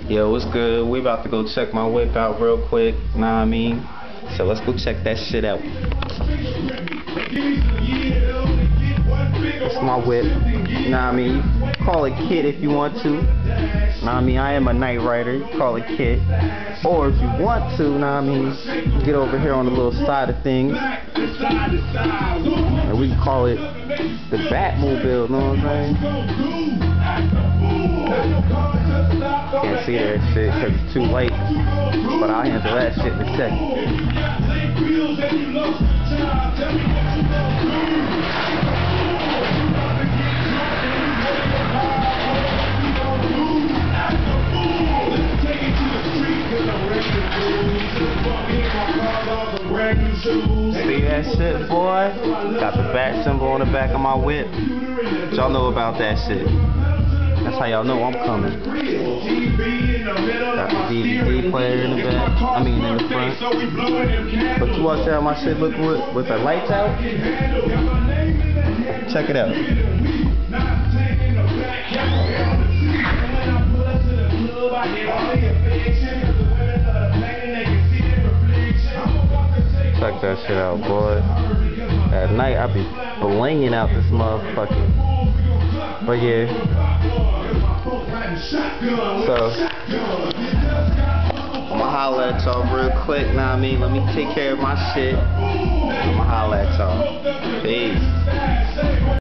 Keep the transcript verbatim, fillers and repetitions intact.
Yo, what's good? We about to go check my whip out real quick, know what I mean? So let's go check that shit out. It's my whip, know what I mean? Call it kit if you want to. Know what I mean? I am a night rider, call it kit. Or if you want to, know what I mean, get over here on the little side of things. And we can call it the Batmobile, know what I'm saying? Can't see that shit because it's too late, but I'll handle that shit in a second. See that shit, boy? Got the bat symbol on the back of my whip. Y'all know about that shit. That's how y'all know I'm coming. Got the D V D player in the back. I mean in the front. But you watch how my shit look with, with the lights out? Check it out. Check that shit out, boy. At night I be blinging out this motherfucker. But yeah. So I'ma holla at y'all real quick, know what I mean? Let me take care of my shit. I'ma holla at y'all. Peace.